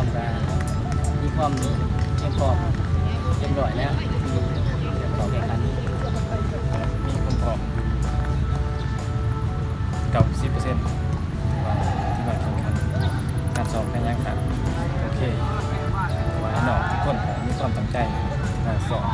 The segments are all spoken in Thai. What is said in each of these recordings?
องการมีความเตรียมพร้อมเตรียมร้อยแล้วที่จะเข้าแข่งขันมีความพร้อมกับ10%ว่าที่มาแข่งขันการสอบในยังกันโอเคว่าน้องทุกคนมีความตั้งใจมาสอบ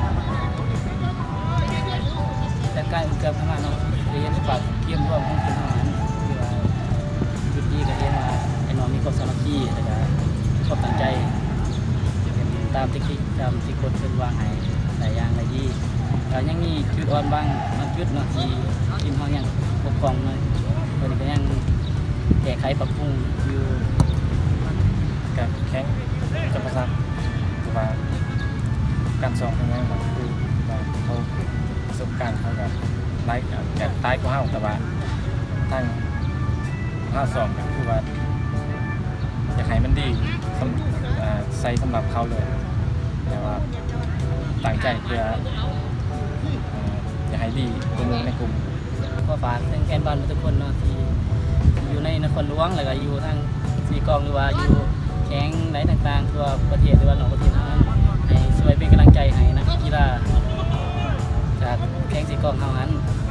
แต่การเกิดทำงานเนาะเรียนฝากเกี่ยมร่วมของทีมทหารที่ว่าจุดดีก็เรียนว่าไอ้น้องมีความสามัคคีแล้วก็ความตั้งใจตามที่คนเป็นวางให้หลายอย่างหลายที่แล้วยังมีจุดอ่อนบ้างจุดเนาะที่ทีมเขายังปกครองเลยคนนี้ก็ยังแก้ไขปรับปรุงอยู่การแข่งกับประสาทแต่ว่าการสอบเป็นไงบ้างคือเขาประสบการณ์เขากับไล่แบบตายก็ห้าวแต่ว่าทั้ง5 สอบคือว่าอยากให้มันดีใส่สำหรับเขาเลยแต่ว่าตั้งใจเพื่ออยากให้ดีตัวนึงในกลุ่มก็ฝากถึงแฟนบอลทุกคนเนาะที่อยู่ในนครหลวงแล้วก็อยู่ทั้งสีกองหรือว่าอยู่แข่งไหนต่างๆทั่วประเทศหรือว่านอกประเทศนั้นให้ช่วยเป็นกำลังใจให้นักกีฬาจากแข่งสีกองเท่านั้น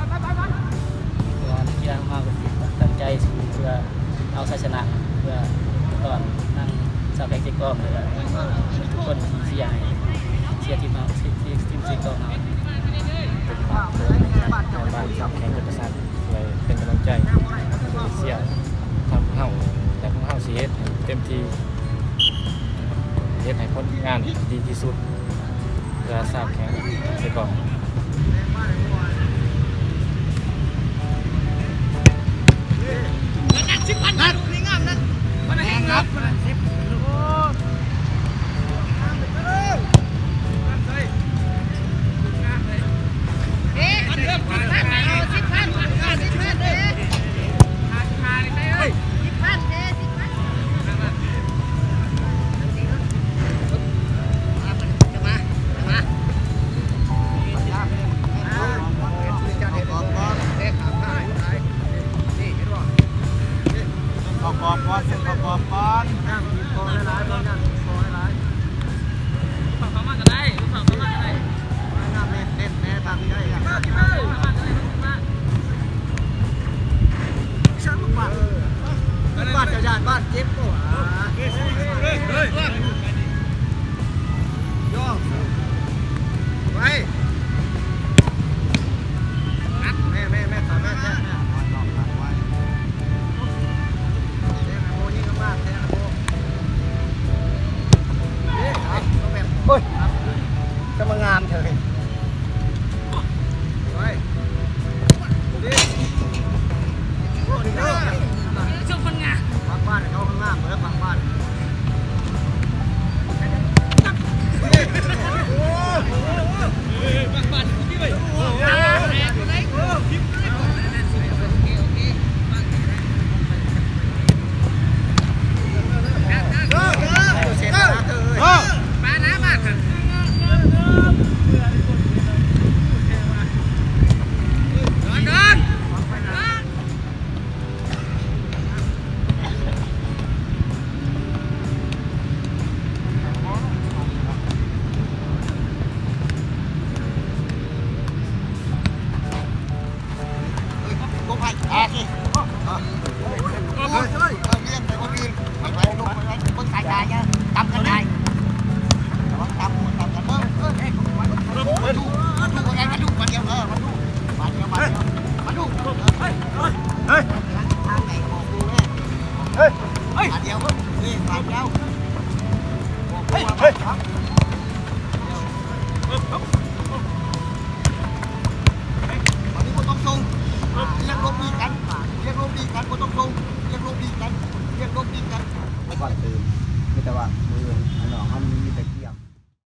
นักกีฬาของเราตั้งใจเพื่อเอาชัยชนะเพื่อตอนนั่งสาวแข่งสีกองเลยทุกคนเชียร์ทีมเราทีมสีกองเราบ้านแข่งกับประสาทเลยเป็นกำลังใจเสียทำเฮ้าแต่พวกเฮ้าเสียเต็มที่เฮ็ดให้ผลงานดีที่สุดเพื่อสาวแข่งไปก่อน 10,000นัดนี่งามนัดมันแห้งครับบ้านเจ็บปวดย่อไปแม่สามารถแท้โมยิ่งมากแท้โมโอ้ยจะมางามเถอะไปช่วงคนงานบ้านเขาข้างล่างเหมือนบางบ้านบางบ้านที่ไปบ้านน้ำบ้านค่ะนอนก่อนตื่นไม่แต่ว่ามือน้อง